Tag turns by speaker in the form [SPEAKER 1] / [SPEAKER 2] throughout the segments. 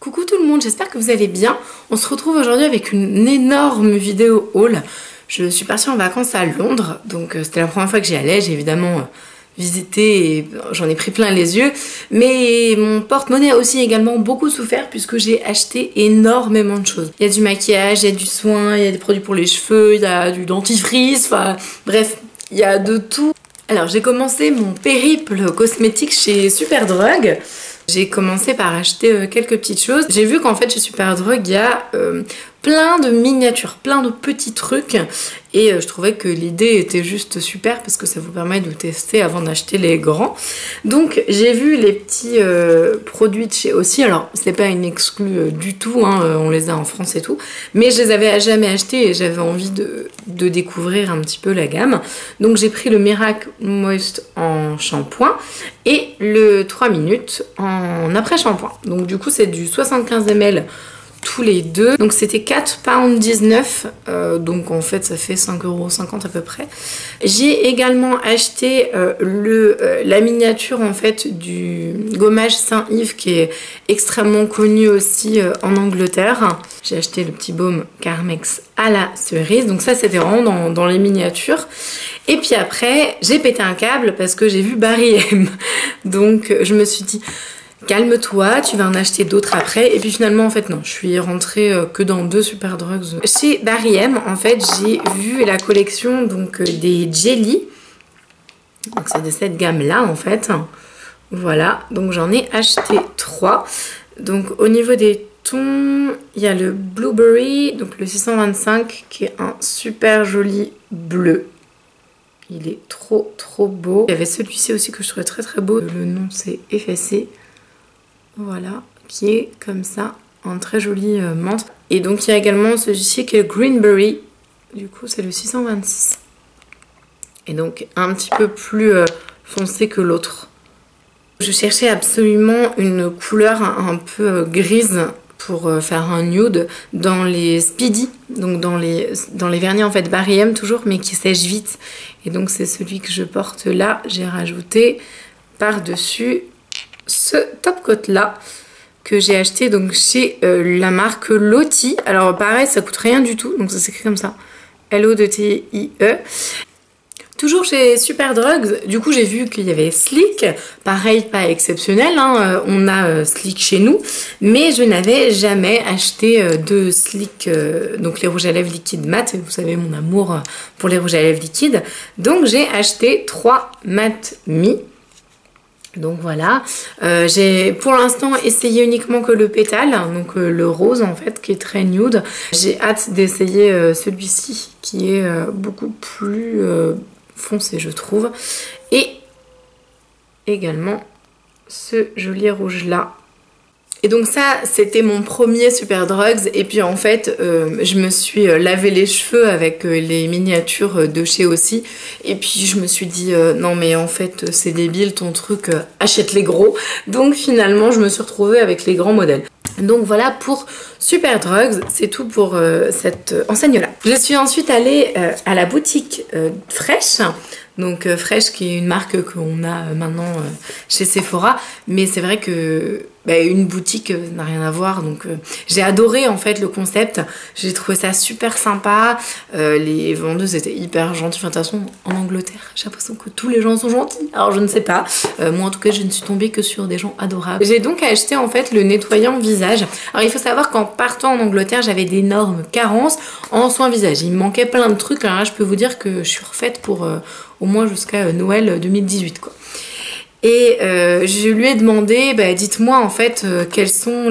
[SPEAKER 1] Coucou tout le monde, j'espère que vous allez bien. On se retrouve aujourd'hui avec une énorme vidéo haul. Je suis partie en vacances à Londres, donc c'était la première fois que j'y allais. J'ai évidemment visité et j'en ai pris plein les yeux. Mais mon porte-monnaie a aussi également beaucoup souffert puisque j'ai acheté énormément de choses. Il y a du maquillage, il y a du soin, il y a des produits pour les cheveux, il y a du dentifrice, enfin bref, il y a de tout. Alors j'ai commencé mon périple cosmétique chez Superdrug. J'ai commencé par acheter quelques petites choses. J'ai vu qu'en fait chez Superdrug il y a plein de miniatures, plein de petits trucs et je trouvais que l'idée était juste super parce que ça vous permet de tester avant d'acheter les grands. Donc j'ai vu les petits produits de chez Aussi. Alors c'est pas une exclue du tout, hein, on les a en France et tout, mais je les avais jamais achetés et j'avais envie de découvrir un petit peu la gamme. Donc j'ai pris le Miracle Moist en shampoing et le 3 minutes en après-shampoing. Donc du coup c'est du 75 ml tous les deux. Donc c'était 4,19 £, donc en fait ça fait 5,50 € à peu près. J'ai également acheté la miniature en fait du gommage Saint-Yves qui est extrêmement connu aussi en Angleterre. J'ai acheté le petit baume Carmex à la cerise, donc ça c'était vraiment dans les miniatures. Et puis après j'ai pété un câble parce que j'ai vu Barry M. Donc je me suis dit calme-toi, tu vas en acheter d'autres après. Et puis finalement en fait non, je suis rentrée que dans 2 Superdrugs. Chez Barry M en fait j'ai vu la collection donc des jelly. Donc c'est de cette gamme là en fait. Voilà, donc j'en ai acheté 3. Donc au niveau des tons, il y a le Blueberry, donc le 625 qui est un super joli bleu. Il est trop beau. Il y avait celui-ci aussi que je trouvais très beau. Le nom c'est effacé. Voilà, qui est comme ça, en très jolie menthe. Et donc il y a également celui-ci qui est Greenberry. Du coup c'est le 626. Et donc un petit peu plus foncé que l'autre. Je cherchais absolument une couleur un peu grise pour faire un nude dans les Speedy, donc dans les vernis en fait Barry M toujours, mais qui sèchent vite. Et donc c'est celui que je porte là. J'ai rajouté par-dessus ce top coat là que j'ai acheté donc chez la marque Lottie. Alors pareil, ça coûte rien du tout, donc ça s'écrit comme ça, L-O-T-I-E. Toujours chez Superdrug, du coup j'ai vu qu'il y avait Sleek, pareil pas exceptionnel, hein, on a Sleek chez nous, mais je n'avais jamais acheté de Sleek, donc les rouges à lèvres liquides mat, vous savez mon amour pour les rouges à lèvres liquides, donc j'ai acheté 3 mat me. Donc voilà, j'ai pour l'instant essayé uniquement que le pétale, donc le rose en fait qui est très nude. J'ai hâte d'essayer celui-ci qui est beaucoup plus foncé je trouve. Et également ce joli rouge là. Et donc ça c'était mon premier Superdrugs et puis en fait je me suis lavé les cheveux avec les miniatures de chez Aussi et puis je me suis dit non mais en fait c'est débile ton truc, achète les gros. Donc finalement je me suis retrouvée avec les grands modèles. Donc voilà pour Superdrugs, c'est tout pour cette enseigne là. Je suis ensuite allée à la boutique Fresh. Donc Fresh qui est une marque qu'on a maintenant chez Sephora, mais c'est vrai que une boutique n'a rien à voir, donc j'ai adoré en fait le concept, j'ai trouvé ça super sympa, les vendeuses étaient hyper gentilles, enfin de toute façon en Angleterre j'ai l'impression que tous les gens sont gentils, alors je ne sais pas, moi en tout cas je ne suis tombée que sur des gens adorables. J'ai donc acheté en fait le nettoyant visage. Alors il faut savoir qu'en partant en Angleterre j'avais d'énormes carences en soins visage, il me manquait plein de trucs, alors là je peux vous dire que je suis refaite pour au moins jusqu'à Noël 2018 quoi. Et je lui ai demandé, dites-moi en fait quels sont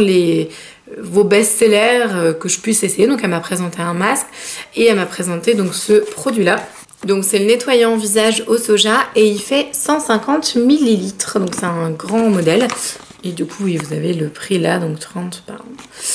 [SPEAKER 1] vos best-sellers que je puisse essayer. Donc elle m'a présenté un masque et elle m'a présenté donc ce produit-là. Donc c'est le nettoyant visage au soja et il fait 150 ml. Donc c'est un grand modèle. Et du coup oui, vous avez le prix là, donc 30 par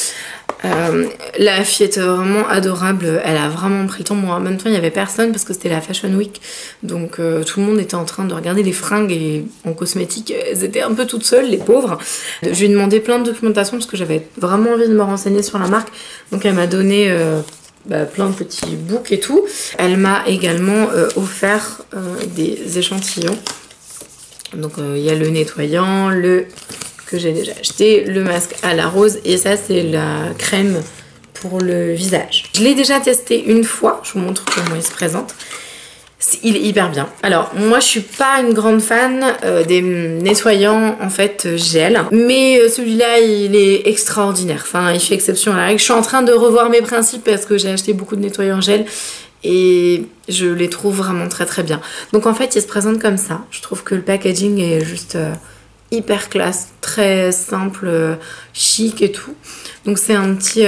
[SPEAKER 1] la fille était vraiment adorable, elle a vraiment pris le temps. Bon, en même temps il n'y avait personne parce que c'était la Fashion Week, donc tout le monde était en train de regarder les fringues et en cosmétique elles étaient un peu toutes seules les pauvres. Je lui ai demandé plein de documentation parce que j'avais vraiment envie de me renseigner sur la marque, donc elle m'a donné plein de petits books et tout. Elle m'a également offert des échantillons, donc il y a le nettoyant, le que j'ai déjà acheté, le masque à la rose et ça c'est la crème pour le visage. Je l'ai déjà testé une fois, je vous montre comment il se présente. Il est hyper bien. Alors moi je suis pas une grande fan des nettoyants en fait gel, mais celui-là il est extraordinaire, enfin il fait exception à la règle. Je suis en train de revoir mes principes parce que j'ai acheté beaucoup de nettoyants gel et je les trouve vraiment très très bien. Donc en fait il se présente comme ça, je trouve que le packaging est juste hyper classe, très simple, chic et tout. Donc c'est un petit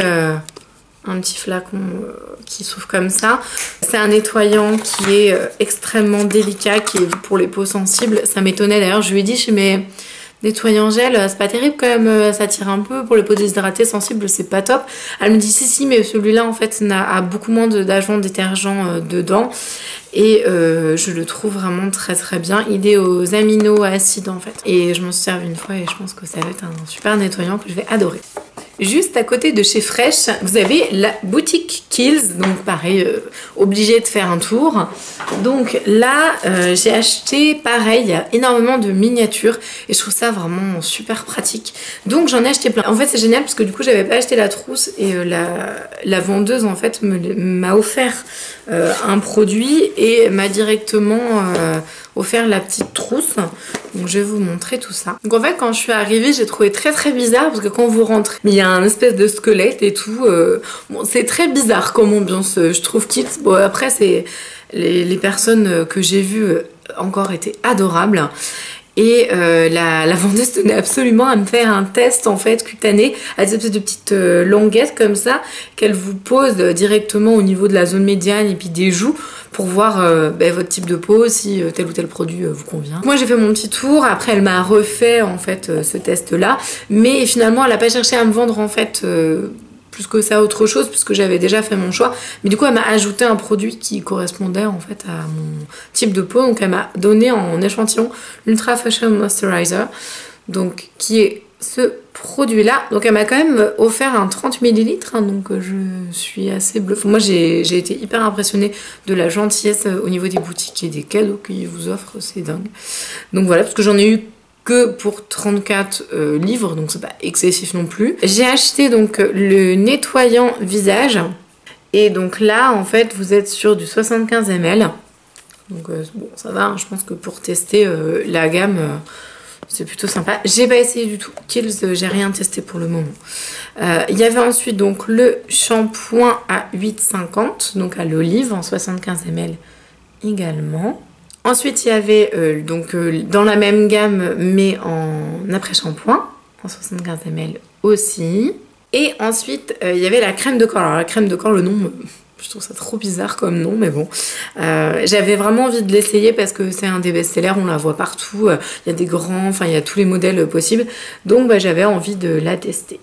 [SPEAKER 1] flacon qui s'ouvre comme ça. C'est un nettoyant qui est extrêmement délicat, qui est pour les peaux sensibles. Ça m'étonnait d'ailleurs, je lui ai dit chez mes nettoyants gel, c'est pas terrible quand même, ça tire un peu pour les peaux déshydratées, sensibles, c'est pas top. Elle me dit si mais celui-là en fait a beaucoup moins d'agents détergents dedans. Et je le trouve vraiment très très bien. Il est aux aminoacides en fait. Et je m'en suis servi une fois et je pense que ça va être un super nettoyant que je vais adorer. Juste à côté de chez Fresh, vous avez la boutique Kiehl's. Donc pareil, obligé de faire un tour. Donc là, j'ai acheté pareil, il y a énormément de miniatures. Et je trouve ça vraiment super pratique. Donc j'en ai acheté plein. En fait c'est génial parce que du coup j'avais pas acheté la trousse. Et la vendeuse en fait m'a offert un produit et m'a directement offert la petite trousse. Donc je vais vous montrer tout ça. Donc en fait quand je suis arrivée j'ai trouvé très très bizarre parce que quand vous rentrez il y a un espèce de squelette et tout. Bon, c'est très bizarre comme ambiance je trouve Kiehl's. Bon après c'est les personnes que j'ai vues encore étaient adorables. Et la vendeuse tenait absolument à me faire un test en fait cutané à des espèces de petites languettes comme ça qu'elle vous pose directement au niveau de la zone médiane et puis des joues pour voir votre type de peau, si tel ou tel produit vous convient. Moi j'ai fait mon petit tour, après elle m'a refait en fait ce test là, mais finalement elle n'a pas cherché à me vendre en fait plus que ça autre chose puisque j'avais déjà fait mon choix, mais du coup elle m'a ajouté un produit qui correspondait en fait à mon type de peau. Donc elle m'a donné en échantillon l'Ultra Fashion Moisturizer, donc qui est ce produit là. Donc elle m'a quand même offert un 30 ml hein, donc je suis assez bluffée. Moi j'ai été hyper impressionnée de la gentillesse au niveau des boutiques et des cadeaux qu'ils vous offrent, c'est dingue. Donc voilà, parce que j'en ai eu que pour 34 livres, donc c'est pas excessif non plus. J'ai acheté donc le nettoyant visage et donc là en fait vous êtes sur du 75 ml. Donc bon ça va, hein, je pense que pour tester la gamme c'est plutôt sympa. J'ai pas essayé du tout Kiehl's, j'ai rien testé pour le moment. Il y avait ensuite donc le shampoing à 8,50 donc à l'olive en 75 ml également. Ensuite, il y avait dans la même gamme, mais en après-shampoing, en 75 ml aussi. Et ensuite, il y avait la crème de corps. Alors, la crème de corps, le nom, je trouve ça trop bizarre comme nom, mais bon. J'avais vraiment envie de l'essayer parce que c'est un des best-sellers, on la voit partout. Il y a des grands, enfin, il y a tous les modèles possibles. Donc, j'avais envie de la tester.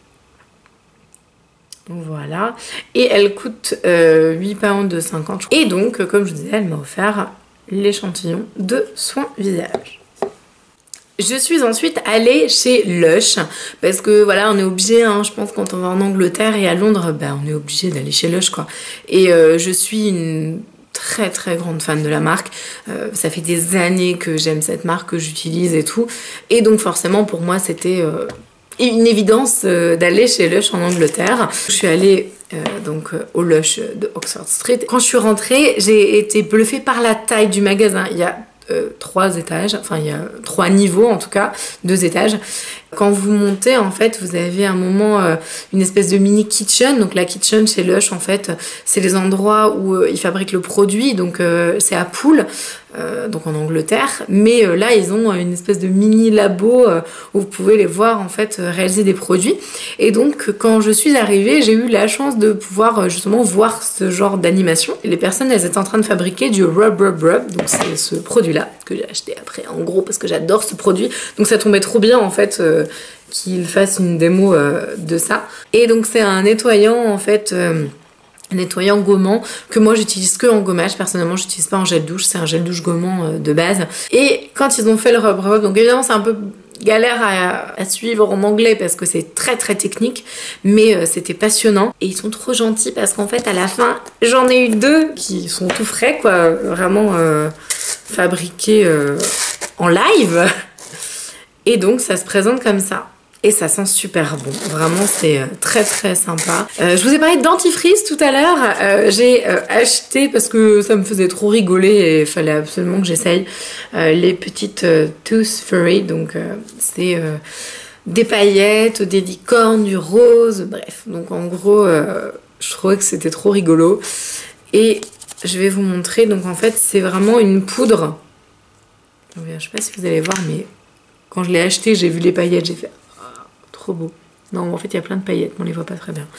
[SPEAKER 1] Voilà. Et elle coûte 8 pounds de 50. Et donc, comme je vous disais, elle m'a offert l'échantillon de soins visage. Je suis ensuite allée chez Lush parce que voilà on est obligé hein, je pense quand on va en Angleterre et à Londres on est obligé d'aller chez Lush quoi. Et je suis une très très grande fan de la marque, ça fait des années que j'aime cette marque, que j'utilise et tout, et donc forcément pour moi c'était une évidence d'aller chez Lush en Angleterre. Je suis allée au Lush de Oxford Street. Quand je suis rentrée, j'ai été bluffée par la taille du magasin. Il y a 3 étages, enfin il y a 3 niveaux en tout cas, 2 étages. Quand vous montez en fait vous avez un moment une espèce de mini kitchen. Donc la kitchen chez Lush en fait c'est les endroits où ils fabriquent le produit, donc c'est à Poole, donc en Angleterre, mais là ils ont une espèce de mini labo où vous pouvez les voir en fait réaliser des produits. Et donc quand je suis arrivée j'ai eu la chance de pouvoir justement voir ce genre d'animation. Les personnes elles étaient en train de fabriquer du rub, donc c'est ce produit là que j'ai acheté après en gros parce que j'adore ce produit, donc ça tombait trop bien en fait qu'il fasse une démo de ça. Et donc c'est un nettoyant en fait nettoyant gommant que moi j'utilise que en gommage. Personnellement j'utilise pas en gel douche, c'est un gel douche gommant de base. Et quand ils ont fait le rub, donc évidemment c'est un peu galère à suivre en anglais parce que c'est très très technique, mais c'était passionnant. Et ils sont trop gentils parce qu'en fait à la fin j'en ai eu 2 qui sont tout frais quoi, vraiment fabriqués en live. Et donc ça se présente comme ça. Et ça sent super bon, vraiment c'est très très sympa. Je vous ai parlé de dentifrice tout à l'heure, j'ai acheté parce que ça me faisait trop rigoler et il fallait absolument que j'essaye les petites Tooth Fairy, donc c'est des paillettes, des licornes, du rose, bref. Donc en gros, je trouvais que c'était trop rigolo. Et je vais vous montrer, donc en fait c'est vraiment une poudre. Je sais pas si vous allez voir, mais quand je l'ai acheté, j'ai vu les paillettes, j'ai fait... Trop beau. Non, en fait, il y a plein de paillettes, mais on les voit pas très bien.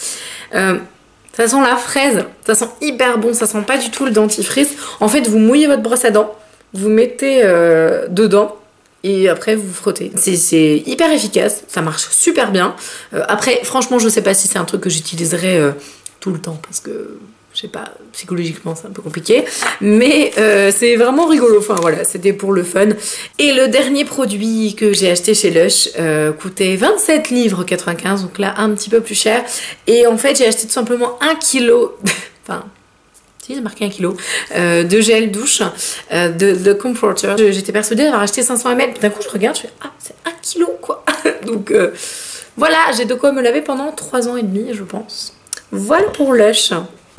[SPEAKER 1] Ça sent la fraise, ça sent hyper bon, ça sent pas du tout le dentifrice. En fait, vous mouillez votre brosse à dents, vous mettez dedans et après vous frottez. C'est hyper efficace, ça marche super bien. Après, franchement, je sais pas si c'est un truc que j'utiliserai tout le temps parce que... Je sais pas, psychologiquement c'est un peu compliqué, mais c'est vraiment rigolo, enfin voilà, c'était pour le fun. Et le dernier produit que j'ai acheté chez Lush coûtait 27 livres 95, donc là un petit peu plus cher. Et en fait j'ai acheté tout simplement 1 kilo, enfin... Si, c'est marqué 1 kilo de gel douche de Comforter. J'étais persuadée d'avoir acheté 500 ml. D'un coup, je regarde, je fais ah, c'est 1 kilo quoi. Donc voilà, j'ai de quoi me laver pendant 3 ans et demi, je pense. Voilà pour Lush.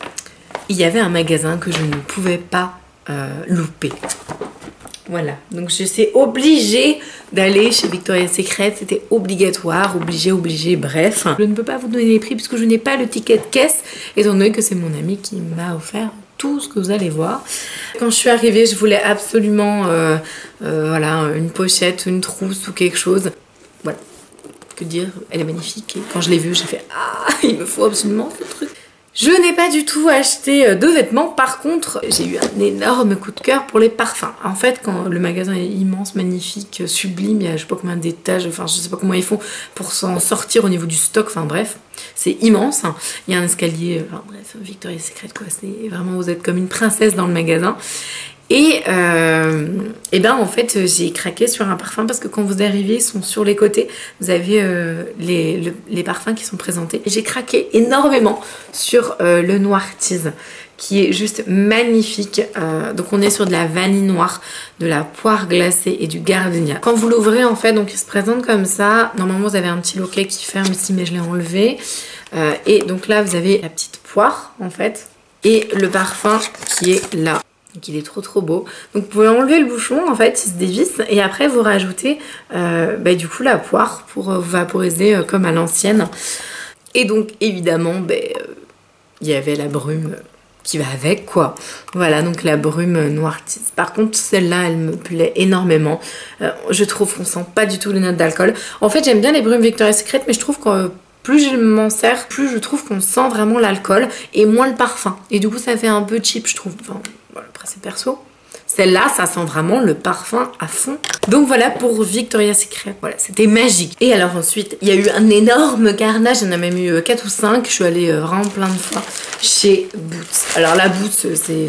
[SPEAKER 1] Il y avait un magasin que je ne pouvais pas louper. Voilà, donc je suis obligée d'aller chez Victoria's Secret, c'était obligatoire, obligé, bref. Je ne peux pas vous donner les prix puisque je n'ai pas le ticket de caisse, étant donné que c'est mon ami qui m'a offert tout ce que vous allez voir. Quand je suis arrivée, je voulais absolument voilà, une pochette, une trousse ou quelque chose. Voilà, que dire, elle est magnifique. Et quand je l'ai vue, j'ai fait ah, il me faut absolument ce truc. Je n'ai pas du tout acheté de vêtements, par contre j'ai eu un énorme coup de cœur pour les parfums. En fait quand le magasin est immense, magnifique, sublime, il y a je sais pas combien d'étages, enfin je sais pas comment ils font pour s'en sortir au niveau du stock, enfin bref, c'est immense. Il y a un escalier, enfin bref, Victoria's Secret quoi, c'est vraiment, vous êtes comme une princesse dans le magasin. Et ben en fait j'ai craqué sur un parfum parce que quand vous arrivez, ils sont sur les côtés, vous avez les parfums qui sont présentés. J'ai craqué énormément sur le Noir Tease qui est juste magnifique. Donc on est sur de la vanille noire, de la poire glacée et du gardenia. Quand vous l'ouvrez en fait, donc il se présente comme ça. Normalement vous avez un petit loquet qui ferme ici mais je l'ai enlevé. Et donc là vous avez la petite poire en fait et le parfum qui est là. Donc il est trop beau. Donc vous pouvez enlever le bouchon en fait, il se dévisse et après vous rajoutez du coup la poire pour vaporiser comme à l'ancienne. Et donc évidemment il y avait la brume qui va avec quoi. Voilà, donc la brume Noir Tease. Par contre celle-là elle me plaît énormément. Je trouve qu'on sent pas du tout les notes d'alcool. En fait j'aime bien les brumes Victoria's Secret mais je trouve que plus je m'en sers, plus je trouve qu'on sent vraiment l'alcool et moins le parfum. Et du coup ça fait un peu cheap je trouve. Enfin, voilà, après c'est perso. Celle-là, ça sent vraiment le parfum à fond. Donc voilà pour Victoria's Secret. Voilà, c'était magique. Et alors ensuite, il y a eu un énorme carnage. Il y en a même eu 4 ou 5. Je suis allée vraiment plein de fois chez Boots. Alors la Boots, c'est...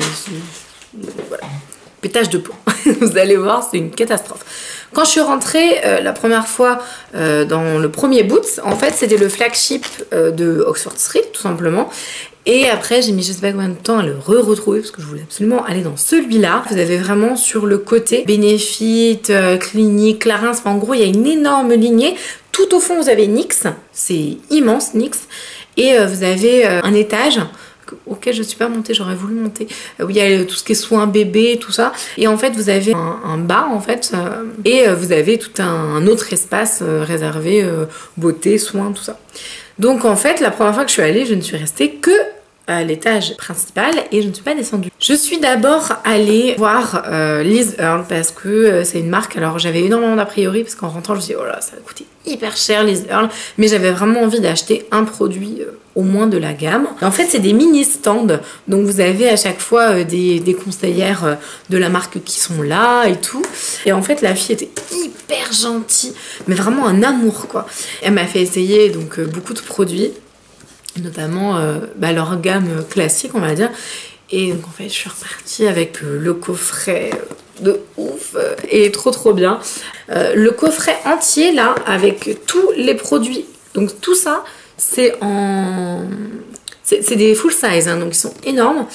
[SPEAKER 1] Voilà. Pétage de plomb. Vous allez voir, c'est une catastrophe. Quand je suis rentrée la première fois dans le premier Boots, en fait, c'était le flagship de Oxford Street, tout simplement. Et après, j'ai mis je sais pas combien de temps à le retrouver parce que je voulais absolument aller dans celui-là. Vous avez vraiment sur le côté Benefit, Clinique, Clarins. Enfin, en gros, il y a une énorme lignée. Tout au fond, vous avez NYX. C'est immense, NYX. Et vous avez un étage auquel je ne suis pas montée, j'aurais voulu monter, où il y a tout ce qui est soins bébé, tout ça. Et en fait, vous avez un bas, en fait, et vous avez tout un autre espace réservé beauté, soins, tout ça. Donc en fait, la première fois que je suis allée, je ne suis restée que à l'étage principal et je ne suis pas descendue. Je suis d'abord allée voir Liz Earle parce que c'est une marque, alors j'avais énormément d'a priori parce qu'en rentrant je me suis dit oh là ça va coûter hyper cher Liz Earle, mais j'avais vraiment envie d'acheter un produit au moins de la gamme. Et en fait c'est des mini stands, donc vous avez à chaque fois des conseillères de la marque qui sont là et tout. Et en fait la fille était hyper gentille, mais vraiment un amour quoi. Elle m'a fait essayer donc beaucoup de produits, notamment leur gamme classique on va dire, et donc en fait je suis repartie avec le coffret de ouf et trop bien, le coffret entier là avec tous les produits, donc tout ça c'est en... c'est des full size hein, donc ils sont énormes.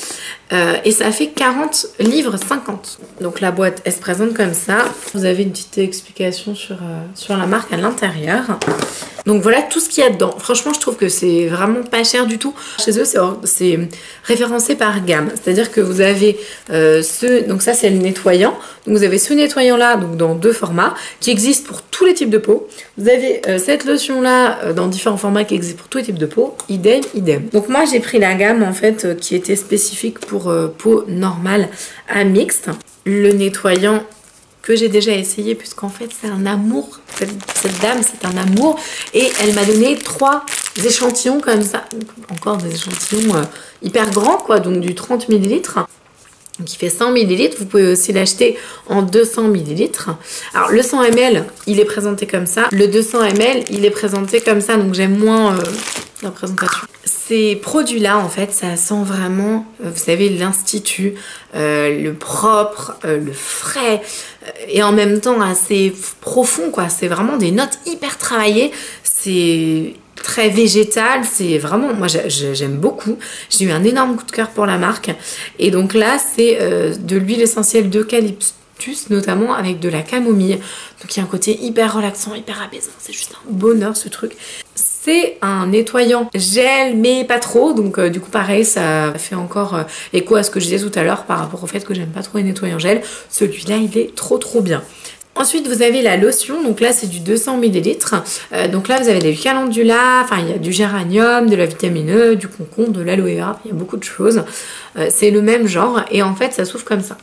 [SPEAKER 1] et ça fait 40 livres 50. Donc la boîte elle se présente comme ça. Vous avez une petite explication sur la marque à l'intérieur. Donc voilà tout ce qu'il y a dedans. Franchement je trouve que c'est vraiment pas cher du tout. Chez eux c'est référencé par gamme. C'est-à-dire que vous avez donc ça c'est le nettoyant. Donc vous avez ce nettoyant là donc dans 2 formats qui existent pour tous les types de peau. Vous avez cette lotion là dans différents formats qui existent pour tous les types de peau. Idem, idem. Donc moi j'ai pris la gamme en fait qui était spécifique pour peau normale à mixte. Le nettoyant que j'ai déjà essayé puisqu'en fait c'est un amour, cette dame c'est un amour et elle m'a donné 3 échantillons comme ça, encore des échantillons hyper grands quoi, donc du 30 ml qui fait 100 ml, vous pouvez aussi l'acheter en 200 ml. Alors le 100 ml il est présenté comme ça, le 200 ml il est présenté comme ça, donc j'aime moins la présentation. Ces produits là en fait ça sent vraiment, vous savez, l'institut, le propre, le frais et en même temps assez profond quoi, c'est vraiment des notes hyper travaillées, c'est très végétal, c'est vraiment, moi j'aime beaucoup, j'ai eu un énorme coup de cœur pour la marque et donc là c'est de l'huile essentielle d'eucalyptus notamment avec de la camomille, donc il y a un côté hyper relaxant, hyper apaisant, c'est juste un bonheur ce truc. C'est un nettoyant gel mais pas trop, donc du coup pareil ça fait encore écho à ce que je disais tout à l'heure par rapport au fait que j'aime pas trop les nettoyants gel, celui-là il est trop bien. Ensuite vous avez la lotion, donc là c'est du 200 ml, donc là vous avez des calendula, enfin il y a du géranium, de la vitamine E, du concombre, de l'aloe vera, il y a beaucoup de choses, c'est le même genre et en fait ça s'ouvre comme ça.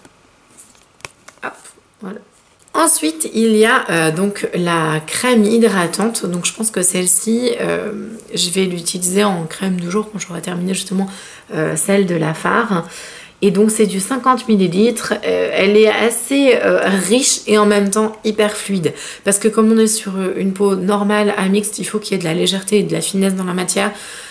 [SPEAKER 1] Hop, voilà. Ensuite, il y a donc la crème hydratante. Donc je pense que celle-ci, je vais l'utiliser en crème de jour quand j'aurai terminé justement celle de la Phare. Et donc c'est du 50 ml. Elle est assez riche et en même temps hyper fluide. Parce que comme on est sur une peau normale à mixte, il faut qu'il y ait de la légèreté et de la finesse dans la matière.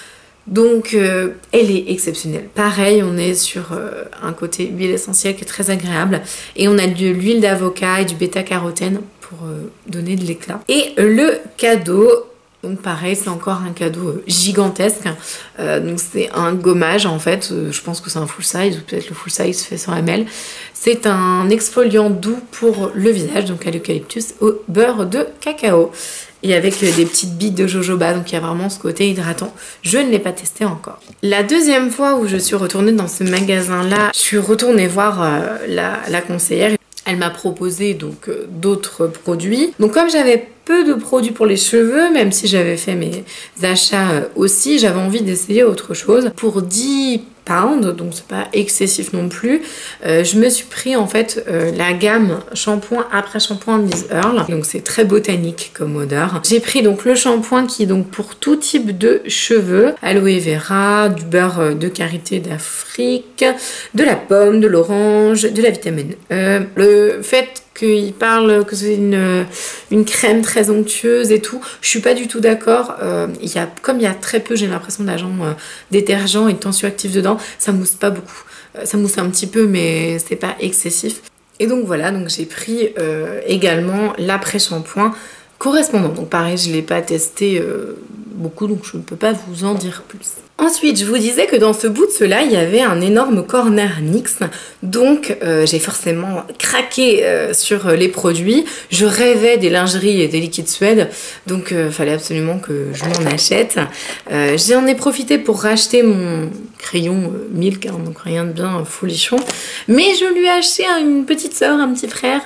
[SPEAKER 1] Donc elle est exceptionnelle. Pareil, on est sur un côté huile essentielle qui est très agréable et on a de l'huile d'avocat et du bêta-carotène pour donner de l'éclat. Et le cadeau, donc pareil, c'est encore un cadeau gigantesque. Donc c'est un gommage en fait, je pense que c'est un full size ou peut-être le full size fait 100 ml. C'est un exfoliant doux pour le visage, donc à l'eucalyptus au beurre de cacao. Et avec des petites billes de jojoba, donc il y a vraiment ce côté hydratant. Je ne l'ai pas testé encore. La deuxième fois où je suis retournée dans ce magasin-là, je suis retournée voir la conseillère. Elle m'a proposé donc d'autres produits. Donc comme j'avais peu de produits pour les cheveux, même si j'avais fait mes achats aussi, j'avais envie d'essayer autre chose. Pour 10 pounds, donc c'est pas excessif non plus, je me suis pris en fait la gamme shampoing après shampoing de Liz Earle, donc c'est très botanique comme odeur. J'ai pris donc le shampoing qui est donc pour tout type de cheveux, aloe vera, du beurre de karité d'Afrique, de la pomme, de l'orange, de la vitamine E. Le fait qu'il parle que c'est une crème très onctueuse et tout, je suis pas du tout d'accord. Comme il y a très peu, j'ai l'impression, d'agents détergents et de tensioactifs dedans, ça mousse pas beaucoup. Ça mousse un petit peu mais c'est pas excessif. Et donc voilà, donc j'ai pris également l'après-shampoing correspondant. Donc pareil, je l'ai pas testé beaucoup, donc je ne peux pas vous en dire plus. Ensuite, je vous disais que dans ce boot-là, il y avait un énorme corner NYX, donc j'ai forcément craqué sur les produits. Je rêvais des lingeries et des liquides Suède, donc fallait absolument que je m'en achète. J'en ai profité pour racheter mon crayon Milk, hein, donc rien de bien folichon, mais je lui ai acheté une petite soeur, un petit frère,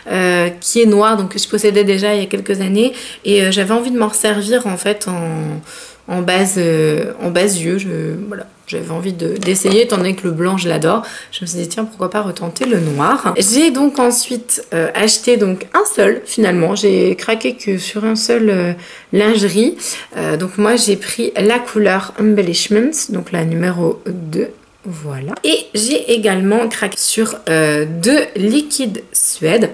[SPEAKER 1] qui est noir, donc que je possédais déjà il y a quelques années, et j'avais envie de m'en servir en fait en base yeux. Voilà, j'avais envie d'essayer, étant donné que le blanc je l'adore. Je me suis dit tiens, pourquoi pas retenter le noir. J'ai donc ensuite acheté donc un seul, finalement j'ai craqué que sur un seul lingerie. Donc moi j'ai pris la couleur Embellishments, donc la numéro 2. Voilà. Et j'ai également craqué sur 2 liquides Suède.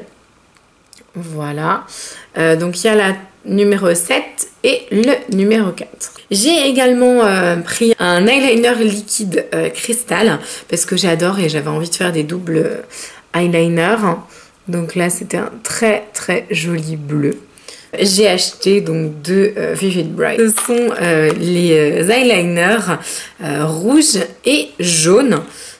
[SPEAKER 1] Voilà. Donc il y a la numéro 7 et le numéro 4. J'ai également pris un eyeliner liquide cristal parce que j'adore et j'avais envie de faire des doubles eyeliners. Donc là c'était un très joli bleu. J'ai acheté donc 2 Vivid Bright. Ce sont les eyeliners rouge et jaune.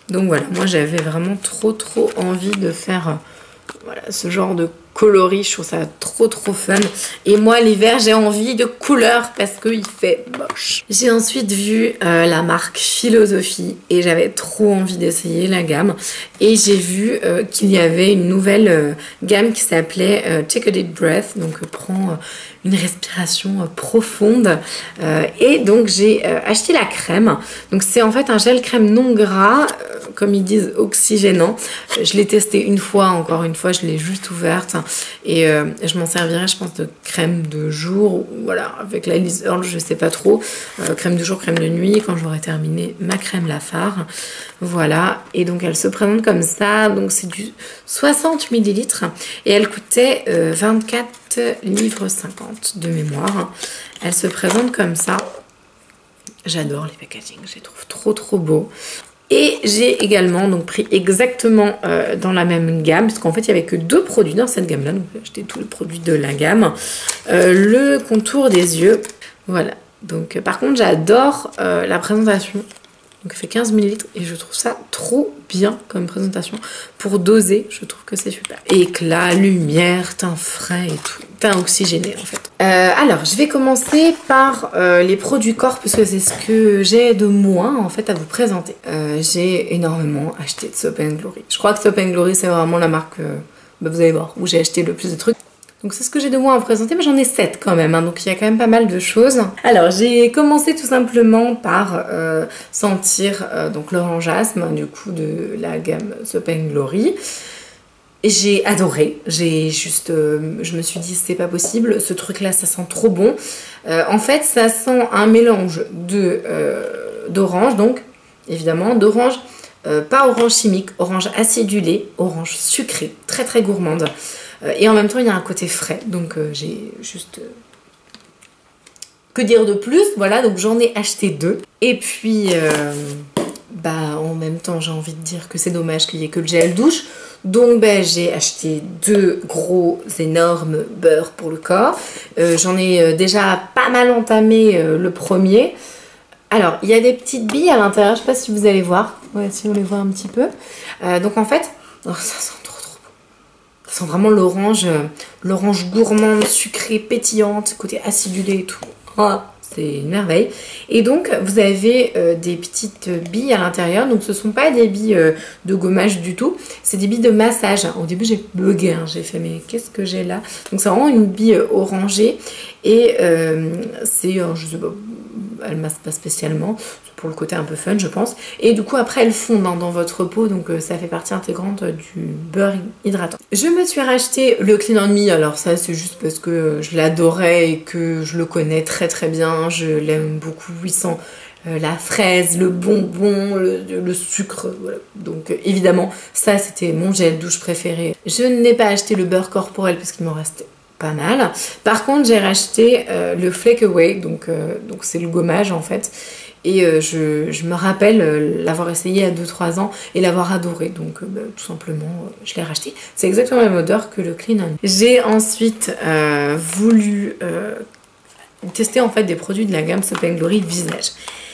[SPEAKER 1] Donc voilà, moi j'avais vraiment trop envie de faire voilà, ce genre de coloris, je trouve ça trop fun. Et moi l'hiver j'ai envie de couleurs parce qu'il fait moche. J'ai ensuite vu la marque Philosophie et j'avais trop envie d'essayer la gamme. Et j'ai vu qu'il y avait une nouvelle gamme qui s'appelait Take a Deep Breath, donc prends une respiration profonde. Et donc j'ai acheté la crème. Donc c'est en fait un gel crème non gras, comme ils disent oxygénant. Je l'ai testé une fois, encore une fois, je l'ai juste ouverte. Et je m'en servirai, je pense, de crème de jour, voilà, avec la Liz Earl, je sais pas trop. Crème de jour, crème de nuit, quand j'aurai terminé ma crème Laphare. Voilà, et donc elle se présente comme ça. Donc c'est du 60 ml et elle coûtait 24 livres 50 de mémoire. Elle se présente comme ça. J'adore les packaging, je les trouve trop beaux. Et j'ai également donc pris exactement dans la même gamme, parce qu'en fait il n'y avait que 2 produits dans cette gamme là, donc j'ai acheté tous les produits de la gamme. Le contour des yeux, voilà. Donc par contre j'adore la présentation. Donc ça fait 15 ml et je trouve ça trop bien comme présentation. Pour doser, je trouve que c'est super. Éclat, lumière, teint frais et tout. Teint oxygéné en fait. Alors, je vais commencer par les produits corps parce que c'est ce que j'ai de moins en fait à vous présenter. J'ai énormément acheté de Soap & Glory. Je crois que Soap & Glory c'est vraiment la marque, vous allez voir, où j'ai acheté le plus de trucs. Donc c'est ce que j'ai de moins à vous présenter, mais j'en ai 7 quand même, hein, donc il y a quand même pas mal de choses. Alors j'ai commencé tout simplement par sentir donc l'orangeasme, du coup de la gamme Soap & Glory. Et j'ai adoré, je me suis dit c'est pas possible, ce truc là ça sent trop bon. En fait ça sent un mélange d'orange, donc évidemment d'orange, pas orange chimique, orange acidulée, orange sucrée, très gourmande. Et en même temps, il y a un côté frais. Donc, j'ai juste... que dire de plus? Voilà, donc j'en ai acheté 2. Et puis, en même temps, j'ai envie de dire que c'est dommage qu'il n'y ait que le gel douche. Donc, j'ai acheté 2 gros, énormes beurres pour le corps. J'en ai déjà pas mal entamé le premier. Alors, il y a des petites billes à l'intérieur. Je ne sais pas si vous allez voir. Ouais, si vous les voyez un petit peu. Donc, en fait... Oh, ça sent trop bon. Ça sent vraiment l'orange gourmande, sucrée, pétillante, côté acidulé et tout. Oh, c'est une merveille. Et donc, vous avez des petites billes à l'intérieur. Donc, ce ne sont pas des billes de gommage du tout. C'est des billes de massage. Au début, j'ai bugué. Hein. J'ai fait, mais qu'est-ce que j'ai là? Donc, c'est vraiment une bille orangée. Et c'est, je sais pas, elle masse pas spécialement. Pour le côté un peu fun je pense, et du coup après elles fondent dans votre peau, donc ça fait partie intégrante du beurre hydratant. Je me suis racheté le Clean On Me, alors ça c'est juste parce que je l'adorais et que je le connais très bien, je l'aime beaucoup, il sent la fraise, le bonbon, le sucre, voilà. Donc évidemment ça c'était mon gel douche préféré. Je n'ai pas acheté le beurre corporel parce qu'il m'en restait pas mal. Par contre j'ai racheté le Flake Away, donc c'est le gommage en fait. Et je me rappelle l'avoir essayé à 2-3 ans et l'avoir adoré. Donc tout simplement, je l'ai racheté. C'est exactement la même odeur que le Clean On. J'ai ensuite voulu tester en fait des produits de la gamme Soap & Glory visage.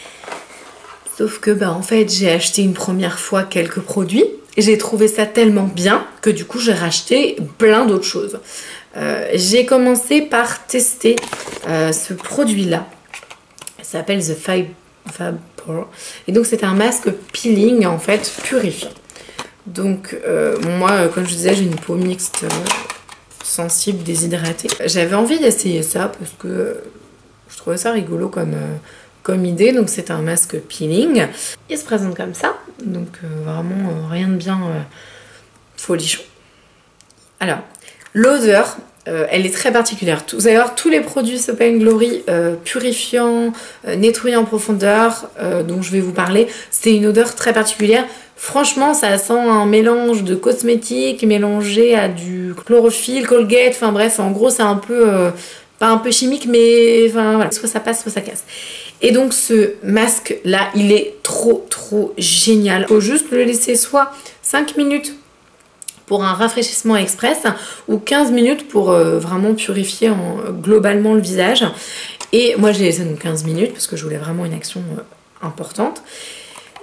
[SPEAKER 1] Sauf que en fait j'ai acheté une première fois quelques produits. Et j'ai trouvé ça tellement bien que du coup j'ai racheté plein d'autres choses. J'ai commencé par tester ce produit-là. Ça s'appelle The Fab Pore. Et donc c'est un masque peeling en fait purifiant. Donc moi comme je disais j'ai une peau mixte sensible, déshydratée. J'avais envie d'essayer ça parce que je trouvais ça rigolo comme idée. Donc c'est un masque peeling. Il se présente comme ça. Donc vraiment rien de bien folichon. Alors l'odeur, elle est très particulière. Vous allez voir tous les produits Soap & Glory purifiants, nettoyants en profondeur dont je vais vous parler. C'est une odeur très particulière. Franchement, ça sent un mélange de cosmétiques mélangé à du chlorophylle, Colgate. Enfin bref, en gros, c'est un peu, pas un peu chimique, mais enfin voilà. Soit ça passe, soit ça casse. Et donc ce masque là, il est trop génial. Faut juste le laisser soit 5 minutes pour un rafraîchissement express ou 15 minutes pour vraiment purifier globalement le visage. Et moi je l'ai laissé donc 15 minutes parce que je voulais vraiment une action importante.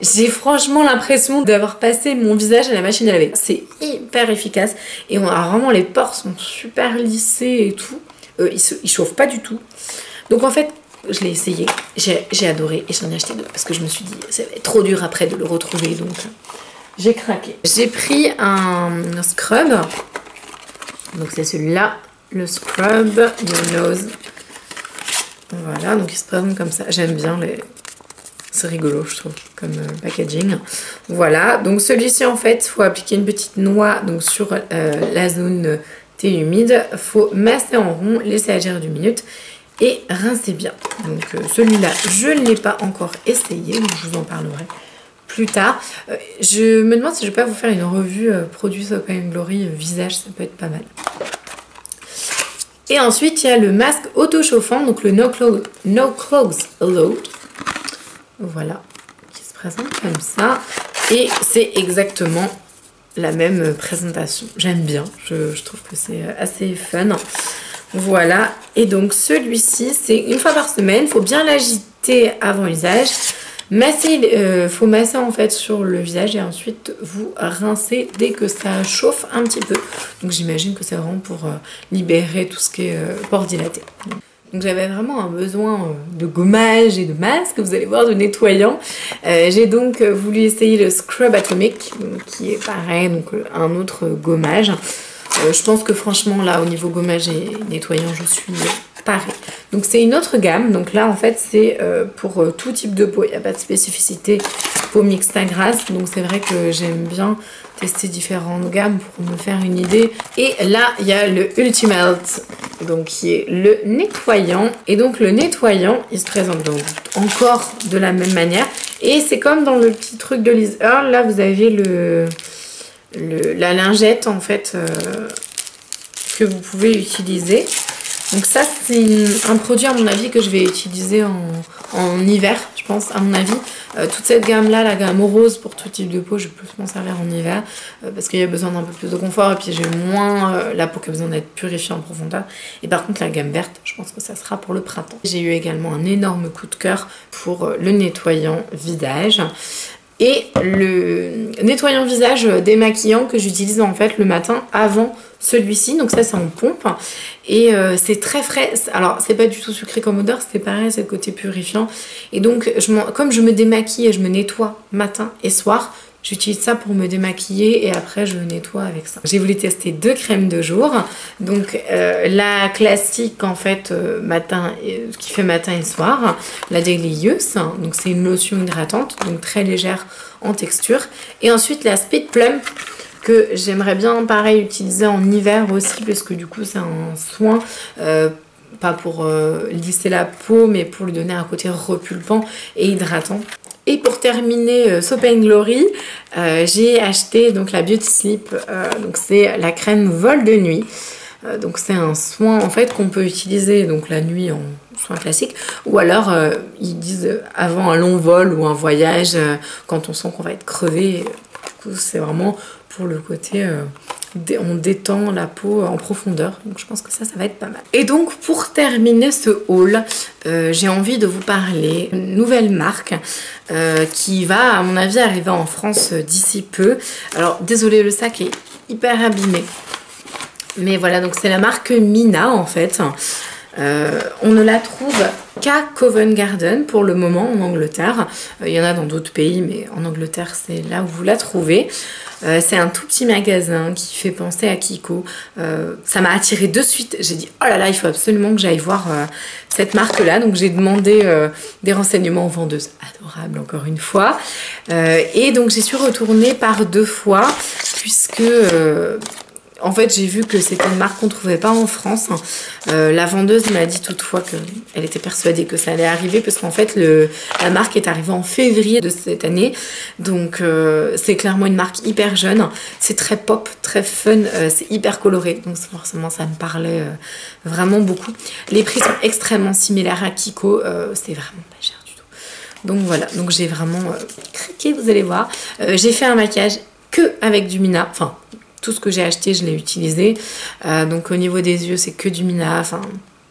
[SPEAKER 1] J'ai franchement l'impression d'avoir passé mon visage à la machine à laver. C'est hyper efficace et on a vraiment, les pores sont super lissés et tout. Ils chauffent pas du tout. Donc en fait, je l'ai essayé, j'ai adoré et j'en ai acheté deux parce que je me suis dit ça va être trop dur après de le retrouver, donc j'ai craqué. J'ai pris un scrub, donc c'est celui-là, le scrub Your Nose. Voilà, donc il se présente comme ça. J'aime bien les... C'est rigolo, je trouve, comme packaging. Voilà, donc celui-ci, en fait, il faut appliquer une petite noix donc, sur la zone T humide. Il faut masser en rond, laisser agir 2 minutes et rincer bien. Donc celui-là, je ne l'ai pas encore essayé, donc je vous en parlerai plus tard. Je me demande si je ne vais pas vous faire une revue produit Soap & Glory visage, ça peut être pas mal. Et ensuite, il y a le masque auto-chauffant, donc le No Clothes Allowed. Voilà, qui se présente comme ça. Et c'est exactement la même présentation. J'aime bien, je trouve que c'est assez fun. Voilà, et donc celui-ci, c'est une fois par semaine. Il faut bien l'agiter avant usage. Faut masser en fait sur le visage et ensuite vous rincez dès que ça chauffe un petit peu. Donc j'imagine que c'est vraiment pour libérer tout ce qui est pores dilatés. Donc j'avais vraiment un besoin de gommage et de masque, vous allez voir, de nettoyant. J'ai donc voulu essayer le Scrub Atomic, donc, qui est pareil, donc un autre gommage. Je pense que franchement là au niveau gommage et nettoyant je suis pareil. Donc c'est une autre gamme, donc là en fait c'est pour tout type de peau, il n'y a pas de spécificité peau mixte à grasse, donc c'est vrai que j'aime bien tester différentes gammes pour me faire une idée. Et là il y a le Ultimate, donc qui est le nettoyant, et donc le nettoyant il se présente donc encore de la même manière, et c'est comme dans le petit truc de Liz Earle, là vous avez la lingette en fait que vous pouvez utiliser. Donc ça c'est un produit à mon avis que je vais utiliser en hiver, je pense, à mon avis. Toute cette gamme là, la gamme rose pour tout type de peau, je peux m'en servir en hiver parce qu'il y a besoin d'un peu plus de confort et puis j'ai moins la peau qui a besoin d'être purifiée en profondeur. Et par contre la gamme verte, je pense que ça sera pour le printemps. J'ai eu également un énorme coup de cœur pour le nettoyant visage. Et le nettoyant visage démaquillant que j'utilise en fait le matin avant celui-ci. Donc ça c'est en pompe. Et c'est très frais. Alors c'est pas du tout sucré comme odeur, c'est pareil, c'est le côté purifiant. Et donc comme je me démaquille et je me nettoie matin et soir, j'utilise ça pour me démaquiller et après je nettoie avec ça. J'ai voulu tester 2 crèmes de jour. Donc la classique en fait qui fait matin et soir, la Daily Use. Donc c'est une lotion hydratante, donc très légère en texture. Et ensuite la Speed Plump que j'aimerais bien pareil utiliser en hiver aussi parce que du coup c'est un soin pas pour lisser la peau mais pour lui donner un côté repulpant et hydratant. Et pour terminer Soap & Glory, j'ai acheté donc la Beauty Sleep, donc c'est la crème vol de nuit. Donc c'est un soin en fait qu'on peut utiliser donc la nuit en soin classique ou alors ils disent avant un long vol ou un voyage quand on sent qu'on va être crevé. Du coup c'est vraiment pour le côté on détend la peau en profondeur, donc je pense que ça va être pas mal. Et donc pour terminer ce haul, j'ai envie de vous parler d'une nouvelle marque qui va à mon avis arriver en France d'ici peu. Alors désolé, le sac est hyper abîmé, mais voilà, donc c'est la marque Mina en fait. On ne la trouve qu'à Covent Garden pour le moment en Angleterre. Il y en a dans d'autres pays, mais en Angleterre c'est là où vous la trouvez. C'est un tout petit magasin qui fait penser à Kiko. Ça m'a attiré de suite. J'ai dit oh là là, il faut absolument que j'aille voir cette marque là. Donc j'ai demandé des renseignements aux vendeuses. Adorable encore une fois. Et donc j'y suis retournée par 2 fois puisque en fait, j'ai vu que c'était une marque qu'on ne trouvait pas en France. La vendeuse m'a dit toutefois qu'elle était persuadée que ça allait arriver parce qu'en fait, la marque est arrivée en février de cette année. Donc, c'est clairement une marque hyper jeune. C'est très pop, très fun, c'est hyper coloré. Donc, forcément, ça me parlait vraiment beaucoup. Les prix sont extrêmement similaires à Kiko. C'est vraiment pas cher du tout. Donc, voilà. Donc, j'ai vraiment craqué, vous allez voir. J'ai fait un maquillage que avec du Mina. Enfin, tout ce que j'ai acheté, je l'ai utilisé. Donc au niveau des yeux, c'est que du Mina. Enfin,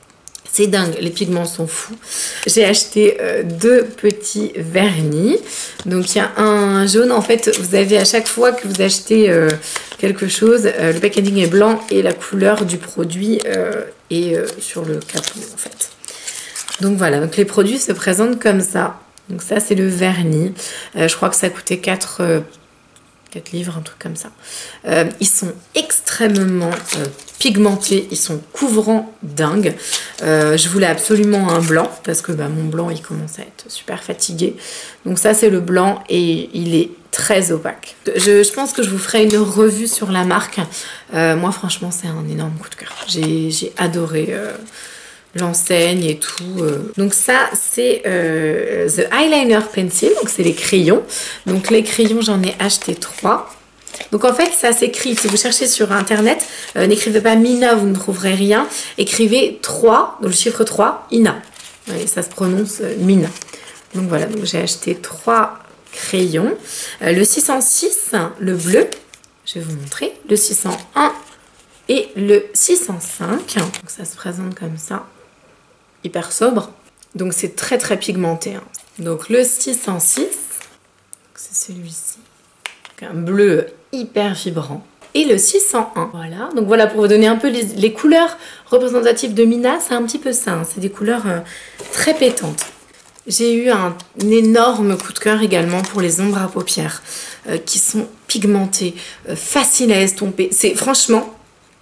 [SPEAKER 1] C'est dingue, les pigments sont fous. J'ai acheté deux petits vernis. Donc il y a un jaune, en fait, vous avez à chaque fois que vous achetez quelque chose, le packaging est blanc et la couleur du produit est sur le capot en fait. Donc voilà, donc les produits se présentent comme ça. Donc ça c'est le vernis. Je crois que ça coûtait 4 livres, un truc comme ça. Ils sont extrêmement pigmentés, ils sont couvrants dingues. Je voulais absolument un blanc parce que mon blanc il commence à être super fatigué. Donc ça c'est le blanc et il est très opaque. Je pense que je vous ferai une revue sur la marque. Moi franchement c'est un énorme coup de cœur. J'ai adoré l'enseigne et tout. Donc ça c'est The Eyeliner Pencil, donc c'est les crayons. Donc les crayons j'en ai acheté 3. Donc en fait ça s'écrit, si vous cherchez sur internet, n'écrivez pas Mina, vous ne trouverez rien. Écrivez 3, donc le chiffre 3, Ina. Et ça se prononce Mina. Donc voilà, donc j'ai acheté 3 crayons. Le 606, le bleu, je vais vous montrer. Le 601 et le 605. Donc ça se présente comme ça. Hyper sobre, donc c'est très très pigmenté. Donc le 606, c'est celui-ci, un bleu hyper vibrant, et le 601. Voilà, donc voilà pour vous donner un peu les couleurs représentatives de Mina, c'est un petit peu ça, hein. C'est des couleurs très pétantes. J'ai eu un énorme coup de cœur également pour les ombres à paupières qui sont pigmentées, faciles à estomper. C'est franchement,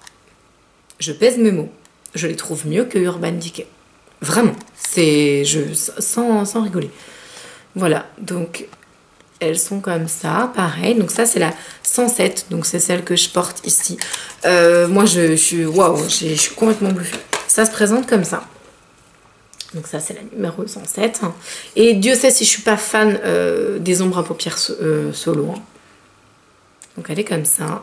[SPEAKER 1] je pèse mes mots, je les trouve mieux que Urban Decay. Vraiment, c'est sans rigoler. Voilà, donc elles sont comme ça, pareil. Donc ça c'est la 107, donc c'est celle que je porte ici. Moi je suis waouh, je suis complètement bluffée. Ça se présente comme ça. Donc ça c'est la numéro 107. Et Dieu sait si je suis pas fan des ombres à paupières solo. Hein. Donc elle est comme ça.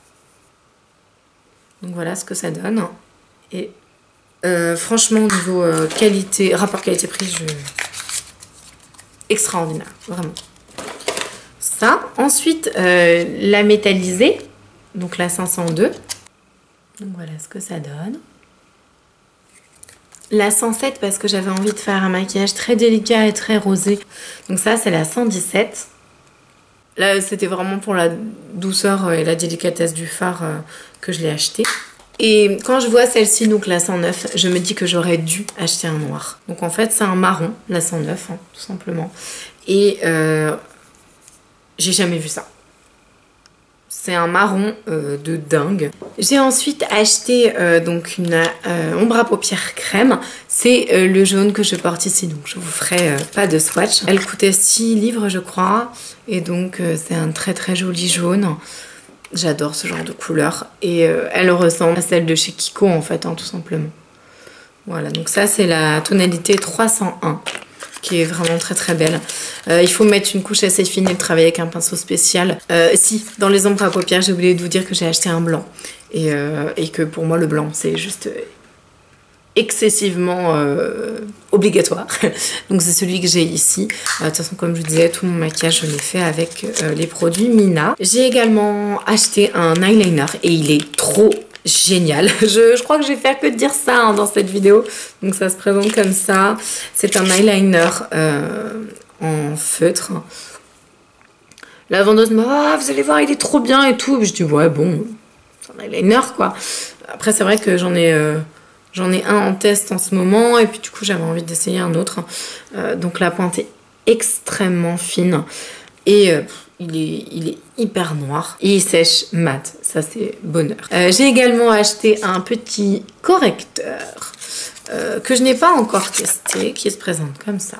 [SPEAKER 1] Donc voilà ce que ça donne. Et franchement, au niveau qualité, rapport qualité-prix, extraordinaire, vraiment. Ça, ensuite, la métallisée, donc la 502. Donc voilà ce que ça donne. La 107 parce que j'avais envie de faire un maquillage très délicat et très rosé. Donc ça, c'est la 117. Là, c'était vraiment pour la douceur et la délicatesse du fard que je l'ai acheté. Et quand je vois celle-ci, donc la 109, je me dis que j'aurais dû acheter un noir. Donc en fait, c'est un marron, la 109, hein, tout simplement. Et j'ai jamais vu ça. C'est un marron de dingue. J'ai ensuite acheté donc une ombre à paupières crème. C'est le jaune que je porte ici, donc je vous ferai pas de swatch. Elle coûtait 6 livres, je crois. Et donc c'est un très très joli jaune. J'adore ce genre de couleur et elle ressemble à celle de chez Kiko en fait, hein, tout simplement. Voilà, donc ça c'est la tonalité 301 qui est vraiment très très belle. Il faut mettre une couche assez fine et travailler avec un pinceau spécial. Si, dans les ombres à paupières, j'ai oublié de vous dire que j'ai acheté un blanc et que pour moi le blanc c'est juste excessivement obligatoire. Donc c'est celui que j'ai ici. De toute façon, comme je vous disais, tout mon maquillage je l'ai fait avec les produits Mina. J'ai également acheté un eyeliner et il est trop génial. Je crois que je vais faire que de dire ça hein, dans cette vidéo. Donc ça se présente comme ça. C'est un eyeliner en feutre. La vendeuse me dit ah, vous allez voir, il est trop bien et tout. Je dis ouais bon, c'est un eyeliner quoi. Après c'est vrai que j'en ai un en test en ce moment et puis du coup j'avais envie d'essayer un autre. Donc la pointe est extrêmement fine et il est hyper noir et il sèche mat. Ça c'est bonheur. J'ai également acheté un petit correcteur que je n'ai pas encore testé, qui se présente comme ça.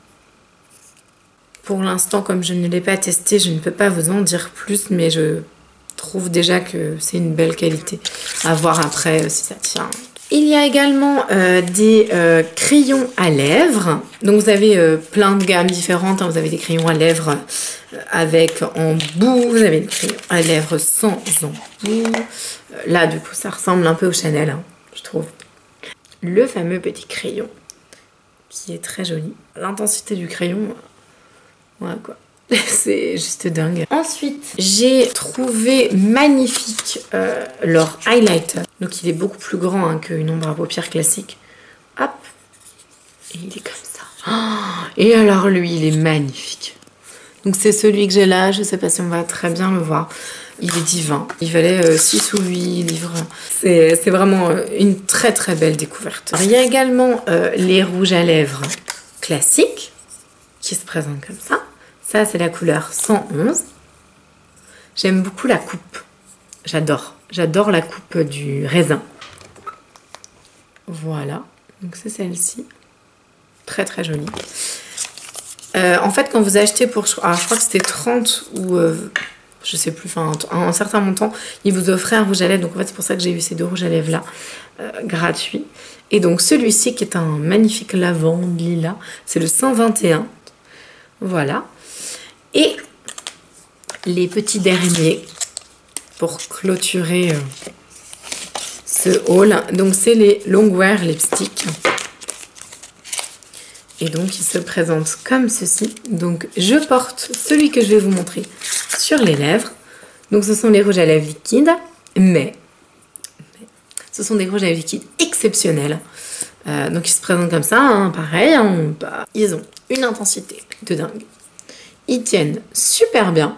[SPEAKER 1] Pour l'instant, comme je ne l'ai pas testé, je ne peux pas vous en dire plus, mais je trouve déjà que c'est une belle qualité. À voir après si ça tient. Il y a également des crayons à lèvres. Donc vous avez plein de gammes différentes. Hein. Vous avez des crayons à lèvres avec embout. Vous avez des crayons à lèvres sans embout. Là, du coup, ça ressemble un peu au Chanel, hein, je trouve. Le fameux petit crayon qui est très joli. L'intensité du crayon, voilà quoi. C'est juste dingue. Ensuite, j'ai trouvé magnifique leur highlighter. Donc il est beaucoup plus grand hein, qu'une ombre à paupières classique. Hop. Et il est comme ça. Oh, et alors lui, il est magnifique. Donc c'est celui que j'ai là, je sais pas si on va très bien le voir. Il est divin. Il valait 6 ou 8 livres. C'est vraiment une très très belle découverte. Alors, il y a également les rouges à lèvres classiques qui se présentent comme ça. Ça, c'est la couleur 111. J'aime beaucoup la coupe. J'adore. J'adore la coupe du raisin. Voilà. Donc c'est celle-ci. Très très jolie. En fait, quand vous achetez pour... Alors, je crois que c'était 30 ou... je sais plus, enfin un certain montant, il vous offrait un rouge à lèvres. Donc en fait, c'est pour ça que j'ai eu ces 2 rouges à lèvres là, gratuits. Et donc celui-ci qui est un magnifique lavande lilas, c'est le 121. Voilà. Et les petits derniers pour clôturer ce haul. Donc c'est les Longwear Lipstick. Et donc il se présente comme ceci. Donc je porte celui que je vais vous montrer sur les lèvres. Donc ce sont les rouges à lèvres liquides, mais ce sont des rouges à lèvres liquides exceptionnels. Donc ils se présentent comme ça, hein, pareil. Hein, ils ont une intensité de dingue. Ils tiennent super bien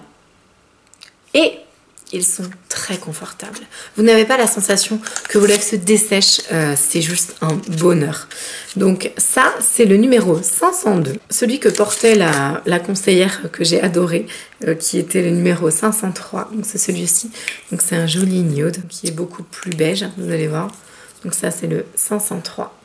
[SPEAKER 1] et ils sont très confortables. Vous n'avez pas la sensation que vos lèvres se dessèchent, c'est juste un bonheur. Donc ça, c'est le numéro 502, celui que portait la conseillère que j'ai adoré, qui était le numéro 503. Donc c'est celui-ci. Donc c'est un joli nude qui est beaucoup plus beige, vous allez voir. Donc ça, c'est le 503.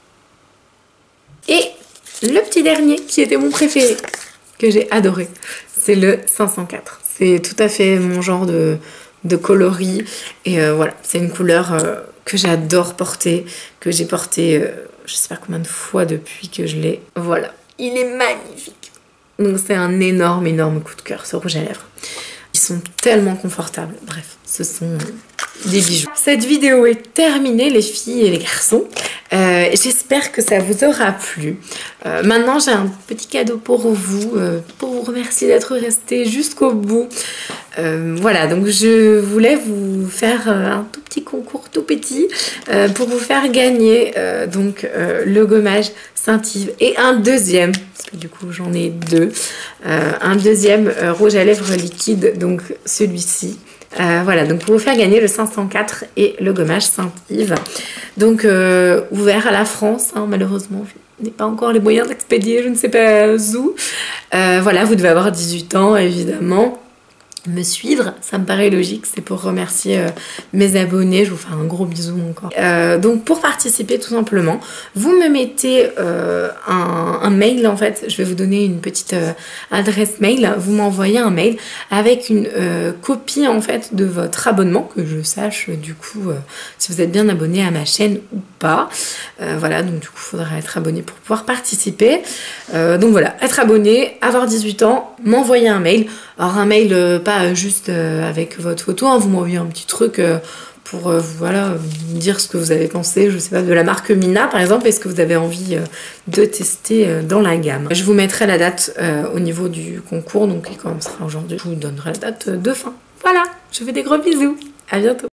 [SPEAKER 1] Et le petit dernier, qui était mon préféré, que j'ai adoré, c'est le 504. C'est tout à fait mon genre de coloris. Et voilà, c'est une couleur que j'adore porter, que j'ai porté je sais pas combien de fois depuis que je l'ai. Voilà, il est magnifique. Donc c'est un énorme, énorme coup de cœur, ce rouge à lèvres. Ils sont tellement confortables. Bref, ce sont des bijoux. Cette vidéo est terminée, les filles et les garçons. J'espère que ça vous aura plu. Maintenant, j'ai un petit cadeau pour vous remercier d'être resté jusqu'au bout. Voilà, donc je voulais vous faire un tout petit concours tout petit pour vous faire gagner le gommage Saint-Yves et un deuxième, parce que du coup j'en ai 2, un deuxième rouge à lèvres liquide, donc celui-ci. Voilà, donc pour vous faire gagner le 504 et le gommage Saint-Yves. Donc ouvert à la France, hein, malheureusement je n'ai pas encore les moyens d'expédier, je ne sais pas où. Voilà, vous devez avoir 18 ans évidemment. Me suivre, ça me paraît logique, c'est pour remercier mes abonnés, je vous fais un gros bisou encore. Donc pour participer tout simplement, vous me mettez un mail en fait, je vais vous donner une petite adresse mail, vous m'envoyez un mail avec une copie en fait de votre abonnement, que je sache du coup si vous êtes bien abonné à ma chaîne ou pas. Voilà, donc du coup il faudra être abonné pour pouvoir participer. Donc voilà, être abonné, avoir 18 ans, m'envoyer un mail. Alors un mail pas juste avec votre photo, hein, vous m'envoyez un petit truc pour voilà, me dire ce que vous avez pensé, je sais pas, de la marque Mina par exemple, est-ce que vous avez envie de tester dans la gamme. Je vous mettrai la date au niveau du concours, donc il commencera aujourd'hui, je vous donnerai la date de fin. Voilà, je vous fais des gros bisous, à bientôt.